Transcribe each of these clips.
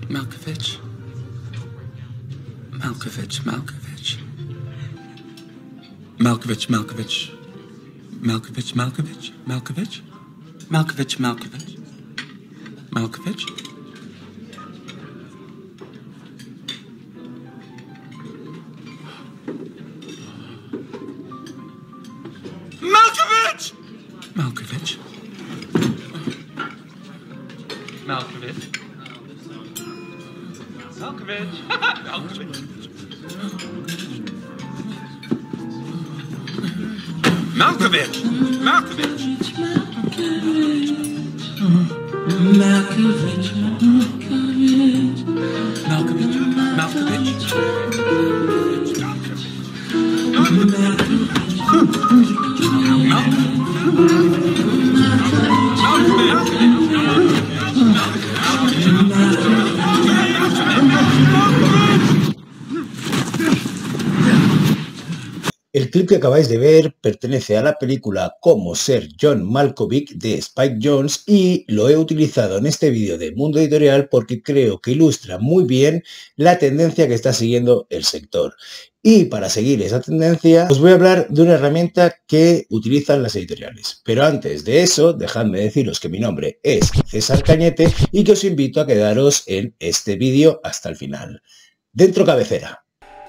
Malkovich. Malkovich, Malkovich. Malkovich, Malkovich. Malkovich, Malkovich. Malkovich. Malkovich, Malkovich. Malkovich. Malkovich! Malkovich. Malkovich. Malkovich. Malkovich. Malkovich. Malkovich. Malkovich. Malkovich. El clip que acabáis de ver pertenece a la película Cómo ser John Malkovich de Spike Jonze y lo he utilizado en este vídeo de Mundo Editorial porque creo que ilustra muy bien la tendencia que está siguiendo el sector. Y para seguir esa tendencia os voy a hablar de una herramienta que utilizan las editoriales. Pero antes de eso, dejadme deciros que mi nombre es César Cañete y que os invito a quedaros en este vídeo hasta el final. Dentro cabecera.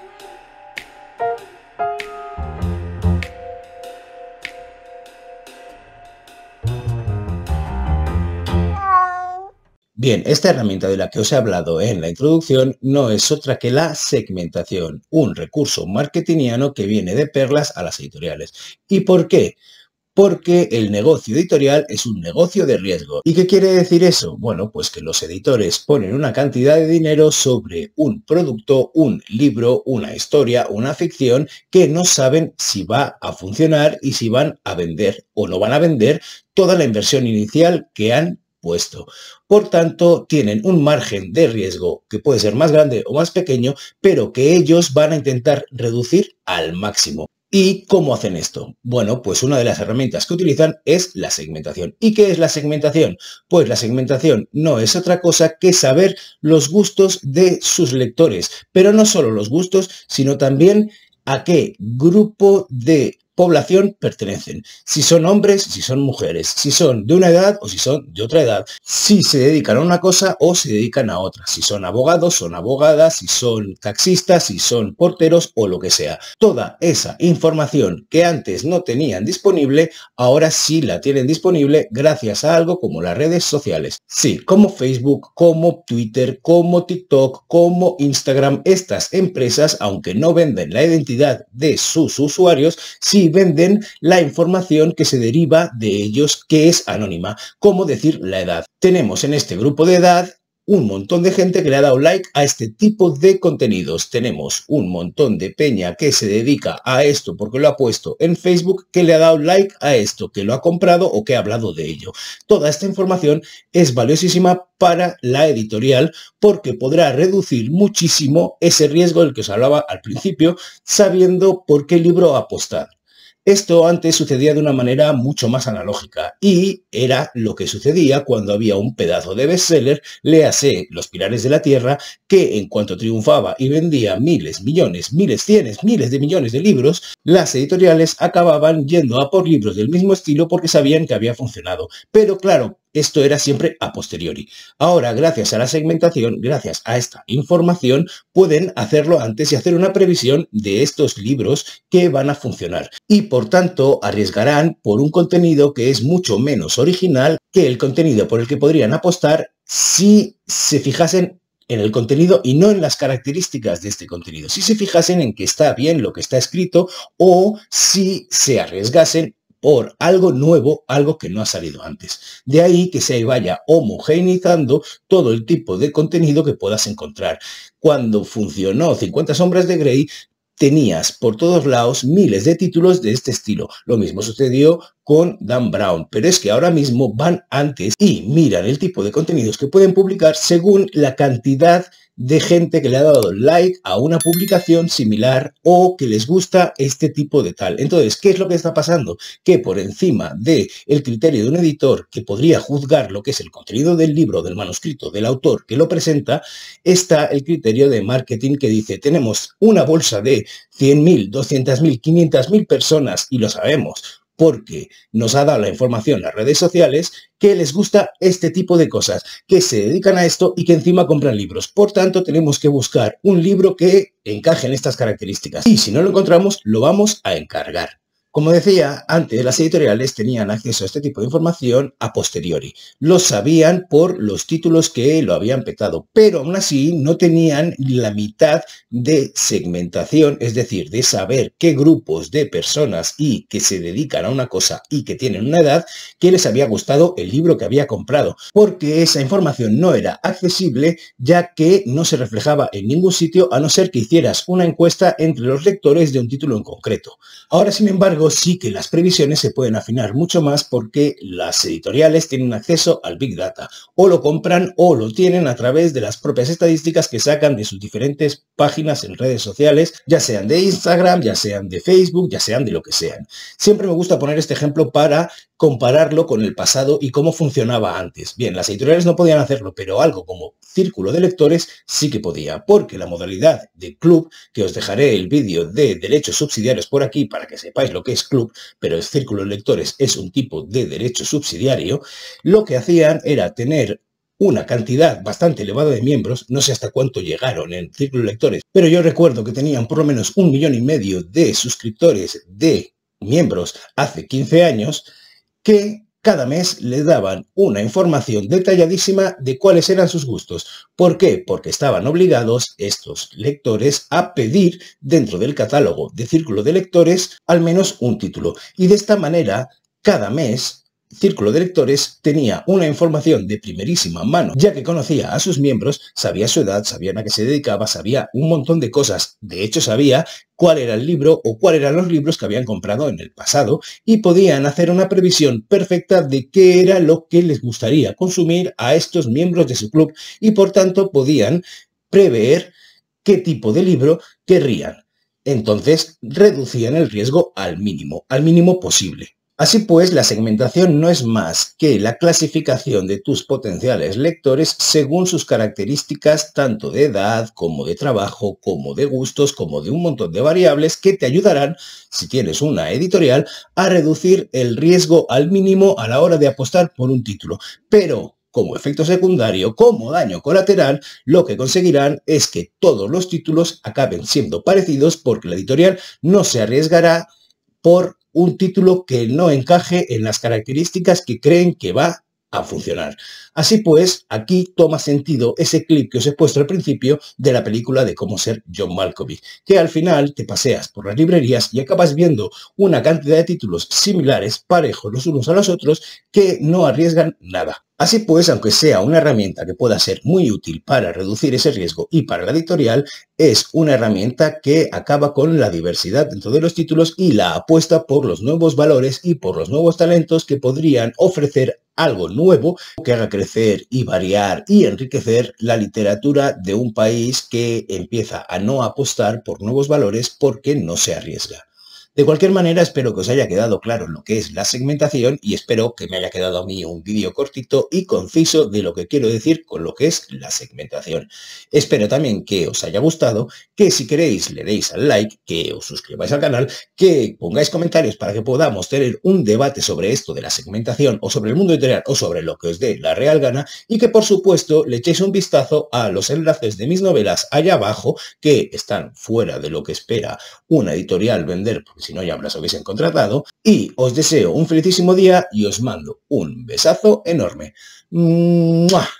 Bien, esta herramienta de la que os he hablado en la introducción no es otra que la segmentación, un recurso marketingiano que viene de perlas a las editoriales. ¿Y por qué? Porque el negocio editorial es un negocio de riesgo. ¿Y qué quiere decir eso? Bueno, pues que los editores ponen una cantidad de dinero sobre un producto, un libro, una historia, una ficción que no saben si va a funcionar y si van a vender o no van a vender toda la inversión inicial que han puesto. Por tanto, tienen un margen de riesgo que puede ser más grande o más pequeño, pero que ellos van a intentar reducir al máximo. ¿Y cómo hacen esto? Bueno, pues una de las herramientas que utilizan es la segmentación. ¿Y qué es la segmentación? Pues la segmentación no es otra cosa que saber los gustos de sus lectores, pero no solo los gustos, sino también a qué grupo de población pertenecen, si son hombres, si son mujeres, si son de una edad o si son de otra edad, si se dedican a una cosa o se dedican a otra, si son abogados, son abogadas, si son taxistas, si son porteros o lo que sea. Toda esa información que antes no tenían disponible, ahora sí la tienen disponible gracias a algo como las redes sociales. Sí, como Facebook, como Twitter, como TikTok, como Instagram, estas empresas, aunque no venden la identidad de sus usuarios, sí venden la información que se deriva de ellos, que es anónima, como decir la edad. Tenemos en este grupo de edad un montón de gente que le ha dado like a este tipo de contenidos. Tenemos un montón de peña que se dedica a esto porque lo ha puesto en Facebook, que le ha dado like a esto, que lo ha comprado o que ha hablado de ello. Toda esta información es valiosísima para la editorial porque podrá reducir muchísimo ese riesgo del que os hablaba al principio, sabiendo por qué libro apostar. Esto antes sucedía de una manera mucho más analógica y era lo que sucedía cuando había un pedazo de bestseller, léase Los Pilares de la Tierra, que en cuanto triunfaba y vendía miles, millones, miles, cienes, miles de millones de libros, las editoriales acababan yendo a por libros del mismo estilo porque sabían que había funcionado. Pero claro, esto era siempre a posteriori. Ahora, gracias a la segmentación, gracias a esta información, pueden hacerlo antes y hacer una previsión de estos libros que van a funcionar. Y por tanto, arriesgarán por un contenido que es mucho menos original que el contenido por el que podrían apostar si se fijasen en el contenido y no en las características de este contenido. Si se fijasen en que está bien lo que está escrito o si se arriesgasen por algo nuevo, algo que no ha salido antes. De ahí que se vaya homogeneizando todo el tipo de contenido que puedas encontrar. Cuando funcionó 50 sombras de Grey, tenías por todos lados miles de títulos de este estilo. Lo mismo sucedió con Dan Brown, pero es que ahora mismo van antes y miran el tipo de contenidos que pueden publicar según la cantidad de gente que le ha dado like a una publicación similar o que les gusta este tipo de tal. Entonces, ¿qué es lo que está pasando? Que por encima del criterio de un editor que podría juzgar lo que es el contenido del libro, del manuscrito, del autor que lo presenta, está el criterio de marketing que dice, tenemos una bolsa de 100.000, 200.000, 500.000 personas y lo sabemos porque nos ha dado la información las redes sociales, que les gusta este tipo de cosas, que se dedican a esto y que encima compran libros. Por tanto, tenemos que buscar un libro que encaje en estas características. Y si no lo encontramos, lo vamos a encargar. Como decía, antes las editoriales tenían acceso a este tipo de información a posteriori. Lo sabían por los títulos que lo habían petado, pero aún así no tenían la mitad de segmentación, es decir, de saber qué grupos de personas y que se dedican a una cosa y que tienen una edad, que les había gustado el libro que había comprado, porque esa información no era accesible, ya que no se reflejaba en ningún sitio a no ser que hicieras una encuesta entre los lectores de un título en concreto. Ahora, sin embargo, sí que las previsiones se pueden afinar mucho más porque las editoriales tienen acceso al Big Data, o lo compran o lo tienen a través de las propias estadísticas que sacan de sus diferentes páginas en redes sociales, ya sean de Instagram, ya sean de Facebook, ya sean de lo que sean. Siempre me gusta poner este ejemplo para compararlo con el pasado y cómo funcionaba antes. Bien, las editoriales no podían hacerlo, pero algo como círculo de lectores sí que podía, porque la modalidad de club, que os dejaré el vídeo de derechos subsidiarios por aquí para que sepáis lo que es club, pero el círculo de lectores es un tipo de derecho subsidiario, lo que hacían era tener una cantidad bastante elevada de miembros, no sé hasta cuánto llegaron en círculo de lectores, pero yo recuerdo que tenían por lo menos 1,5 millones de suscriptores, de miembros hace 15 años, que cada mes le daban una información detalladísima de cuáles eran sus gustos. ¿Por qué? Porque estaban obligados estos lectores a pedir dentro del catálogo de círculo de lectores al menos un título. Y de esta manera, cada mes, Círculo de Lectores tenía una información de primerísima mano, ya que conocía a sus miembros, sabía su edad, sabían a qué se dedicaba, sabía un montón de cosas. De hecho, sabía cuál era el libro o cuáles eran los libros que habían comprado en el pasado y podían hacer una previsión perfecta de qué era lo que les gustaría consumir a estos miembros de su club y por tanto podían prever qué tipo de libro querrían. Entonces reducían el riesgo al mínimo posible. Así pues, la segmentación no es más que la clasificación de tus potenciales lectores según sus características tanto de edad, como de trabajo, como de gustos, como de un montón de variables que te ayudarán, si tienes una editorial, a reducir el riesgo al mínimo a la hora de apostar por un título. Pero como efecto secundario, como daño colateral, lo que conseguirán es que todos los títulos acaben siendo parecidos porque la editorial no se arriesgará por un título que no encaje en las características que creen que va a funcionar. Así pues, aquí toma sentido ese clip que os he puesto al principio de la película de Cómo ser John Malkovich, que al final te paseas por las librerías y acabas viendo una cantidad de títulos similares, parejos los unos a los otros, que no arriesgan nada. Así pues, aunque sea una herramienta que pueda ser muy útil para reducir ese riesgo y para la editorial, es una herramienta que acaba con la diversidad dentro de los títulos y la apuesta por los nuevos valores y por los nuevos talentos que podrían ofrecer algo nuevo que haga crecer y variar y enriquecer la literatura de un país que empieza a no apostar por nuevos valores porque no se arriesga. De cualquier manera, espero que os haya quedado claro lo que es la segmentación y espero que me haya quedado a mí un vídeo cortito y conciso de lo que quiero decir con lo que es la segmentación. Espero también que os haya gustado, que si queréis le deis al like, que os suscribáis al canal, que pongáis comentarios para que podamos tener un debate sobre esto de la segmentación o sobre el mundo editorial o sobre lo que os dé la real gana y que por supuesto le echéis un vistazo a los enlaces de mis novelas allá abajo que están fuera de lo que espera una editorial vender, porque si no ya me las hubiesen contratado, y os deseo un felicísimo día y os mando un besazo enorme. ¡Mua!